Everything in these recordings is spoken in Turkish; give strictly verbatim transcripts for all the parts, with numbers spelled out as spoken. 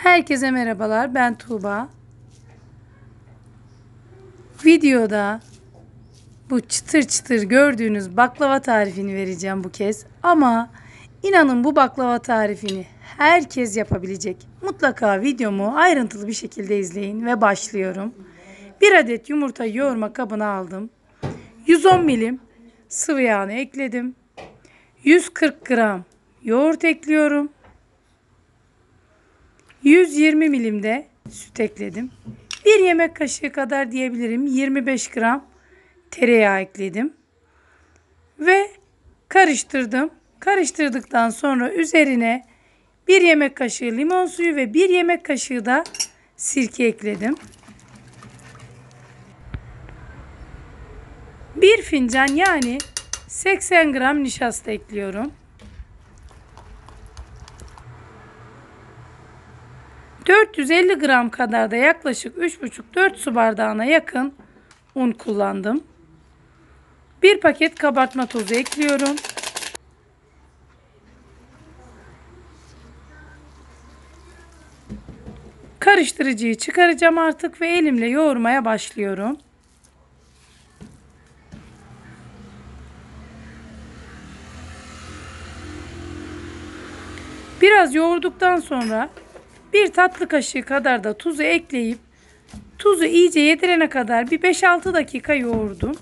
Herkese merhabalar, ben Tuğba. Videoda bu çıtır çıtır gördüğünüz baklava tarifini vereceğim bu kez. Ama inanın bu baklava tarifini herkes yapabilecek. Mutlaka videomu ayrıntılı bir şekilde izleyin ve başlıyorum. Bir adet yumurta yoğurma kabına aldım. yüz on milim sıvı yağını ekledim. yüz kırk gram yoğurt ekliyorum. yüz yirmi milim de süt ekledim. Bir yemek kaşığı kadar diyebilirim. yirmi beş gram tereyağı ekledim. Ve karıştırdım. Karıştırdıktan sonra üzerine bir yemek kaşığı limon suyu ve bir yemek kaşığı da sirke ekledim. Bir fincan yani seksen gram nişasta ekliyorum. dört yüz elli gram kadar da yaklaşık üç buçuk dört su bardağına yakın un kullandım. Bir paket kabartma tozu ekliyorum. Karıştırıcıyı çıkaracağım artık ve elimle yoğurmaya başlıyorum. Biraz yoğurduktan sonra bir tatlı kaşığı kadar da tuzu ekleyip tuzu iyice yedirene kadar bir beş altı dakika yoğurdum.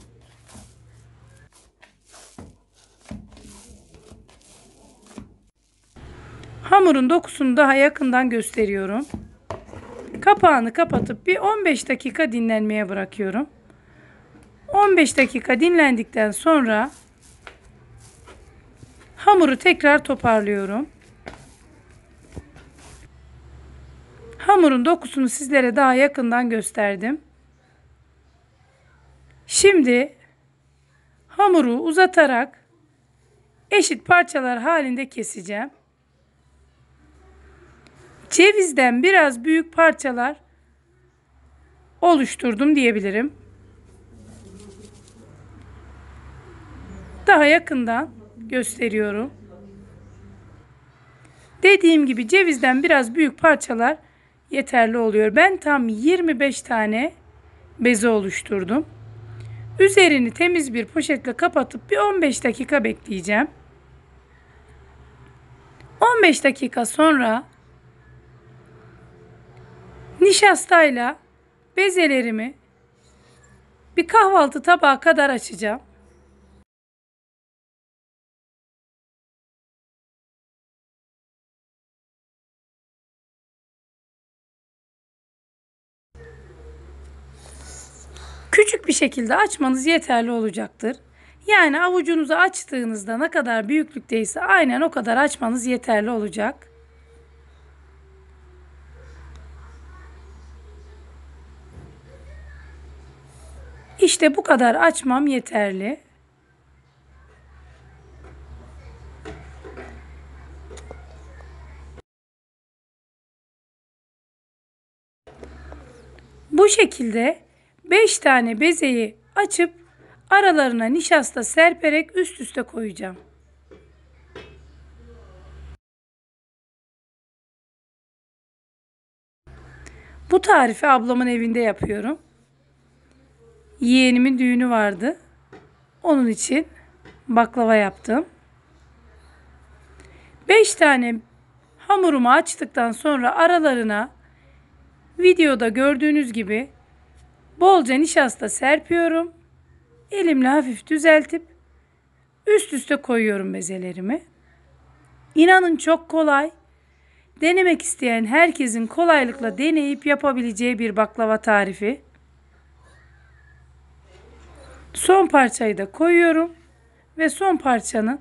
Hamurun dokusunu daha yakından gösteriyorum. Kapağını kapatıp bir on beş dakika dinlenmeye bırakıyorum. on beş dakika dinlendikten sonra hamuru tekrar toparlıyorum. Hamurun dokusunu sizlere daha yakından gösterdim. Şimdi hamuru uzatarak eşit parçalar halinde keseceğim. Cevizden biraz büyük parçalar oluşturdum diyebilirim. Daha yakından gösteriyorum. Dediğim gibi cevizden biraz büyük parçalar yeterli oluyor. Ben tam yirmi beş tane beze oluşturdum. Üzerini temiz bir poşetle kapatıp bir on beş dakika bekleyeceğim. on beş dakika sonra nişastayla bezelerimi bir kahvaltı tabağı kadar açacağım. Küçük bir şekilde açmanız yeterli olacaktır. Yani avucunuzu açtığınızda ne kadar büyüklükteyse aynen o kadar açmanız yeterli olacak. İşte bu kadar açmam yeterli. Bu şekilde beş tane bezeyi açıp aralarına nişasta serperek üst üste koyacağım. Bu tarifi ablamın evinde yapıyorum. Yeğenimin düğünü vardı. Onun için baklava yaptım. beş tane hamurumu açtıktan sonra aralarına videoda gördüğünüz gibi bolca nişasta serpiyorum. Elimle hafif düzeltip üst üste koyuyorum bezelerimi. İnanın çok kolay. Denemek isteyen herkesin kolaylıkla deneyip yapabileceği bir baklava tarifi. Son parçayı da koyuyorum ve son parçanın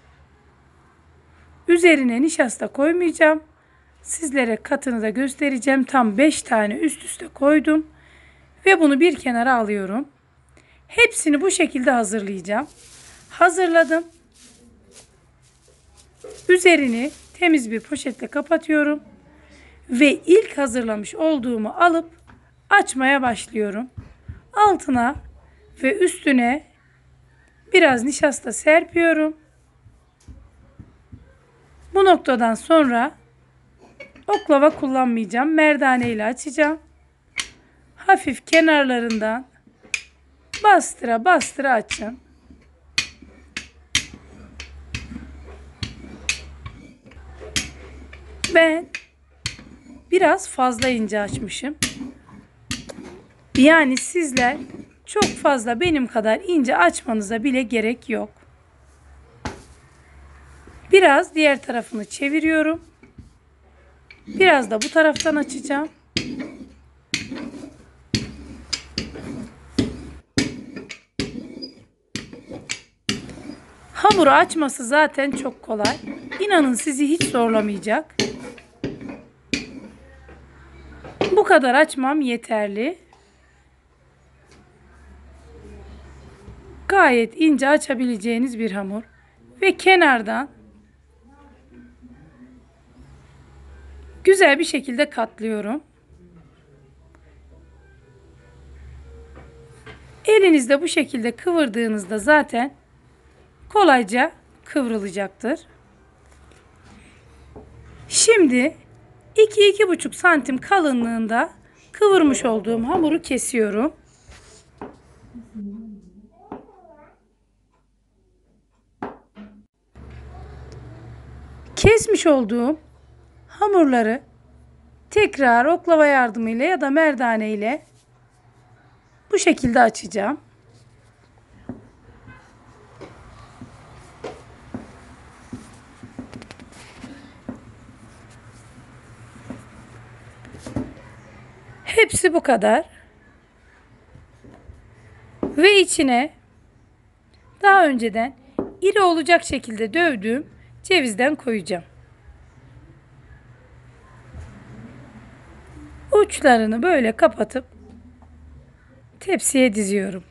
üzerine nişasta koymayacağım. Sizlere katını da göstereceğim. Tam beş tane üst üste koydum ve bunu bir kenara alıyorum. Hepsini bu şekilde hazırlayacağım. Hazırladım. Üzerini temiz bir poşetle kapatıyorum ve ilk hazırlamış olduğumu alıp açmaya başlıyorum. Altına ve üstüne biraz nişasta serpiyorum. Bu noktadan sonra Oklava kullanmayacağım. Merdane ile açacağım. Hafif kenarlarından bastıra bastıra açın. Ben biraz fazla ince açmışım. Yani sizler çok fazla benim kadar ince açmanıza bile gerek yok. Biraz diğer tarafını çeviriyorum. Biraz da bu taraftan açacağım. Hamuru açması zaten çok kolay. İnanın sizi hiç zorlamayacak. Bu kadar açmam yeterli. Gayet ince açabileceğiniz bir hamur. Ve kenardan güzel bir şekilde katlıyorum. Elinizde bu şekilde kıvırdığınızda zaten kolayca kıvrılacaktır. Şimdi iki iki buçuk santim kalınlığında kıvırmış olduğum hamuru kesiyorum. Kesmiş olduğum hamurları tekrar oklava yardımıyla ya da merdane ile bu şekilde açacağım. Hepsi bu kadar. Ve içine daha önceden iri olacak şekilde dövdüğüm cevizden koyacağım. Uçlarını böyle kapatıp tepsiye diziyorum.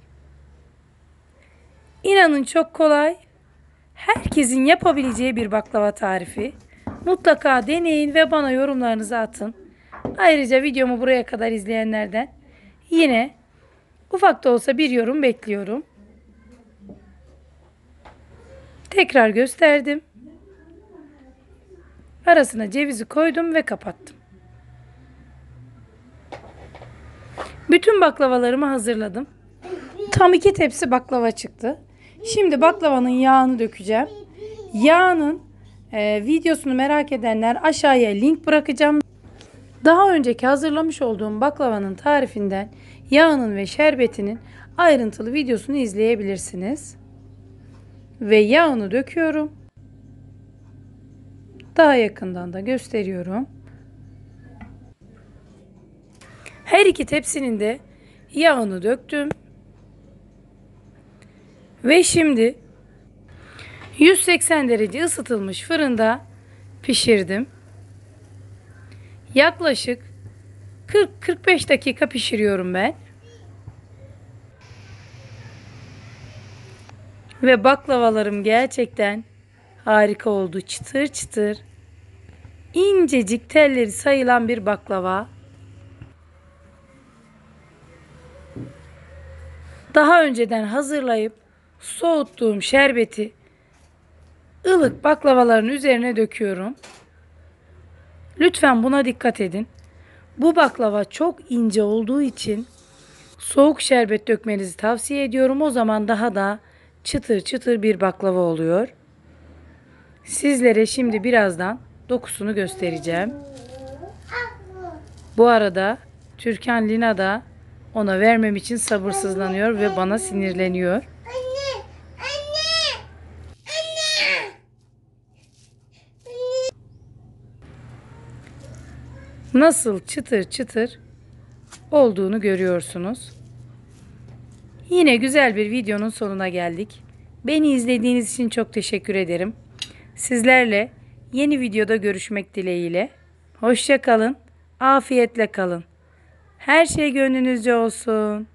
İnanın çok kolay. Herkesin yapabileceği bir baklava tarifi. Mutlaka deneyin ve bana yorumlarınızı atın. Ayrıca videomu buraya kadar izleyenlerden yine ufak da olsa bir yorum bekliyorum. Tekrar gösterdim. Arasına cevizi koydum ve kapattım. Bütün baklavalarımı hazırladım. Tam iki tepsi baklava çıktı. Şimdi baklavanın yağını dökeceğim. Yağının e, videosunu merak edenler aşağıya link bırakacağım. Daha önceki hazırlamış olduğum baklavanın tarifinden yağının ve şerbetinin ayrıntılı videosunu izleyebilirsiniz. Ve yağını döküyorum. Daha yakından da gösteriyorum. Her iki tepsinin de yağını döktüm. Ve şimdi yüz seksen derece ısıtılmış fırında pişirdim. Yaklaşık kırk kırk beş dakika pişiriyorum ben. Ve baklavalarım gerçekten harika oldu. Çıtır çıtır. İncecik telleri sayılan bir baklava. Daha önceden hazırlayıp soğuttuğum şerbeti ılık baklavaların üzerine döküyorum. Lütfen buna dikkat edin. Bu baklava çok ince olduğu için soğuk şerbet dökmenizi tavsiye ediyorum. O zaman daha da çıtır çıtır bir baklava oluyor. Sizlere şimdi birazdan dokusunu göstereceğim. Bu arada Türkan Lina da ona vermem için sabırsızlanıyor ve bana sinirleniyor. Anne, anne, anne. Nasıl çıtır çıtır olduğunu görüyorsunuz. Yine güzel bir videonun sonuna geldik. Beni izlediğiniz için çok teşekkür ederim. Sizlerle yeni videoda görüşmek dileğiyle. Hoşça kalın, afiyetle kalın. Her şey gönlünüzce olsun.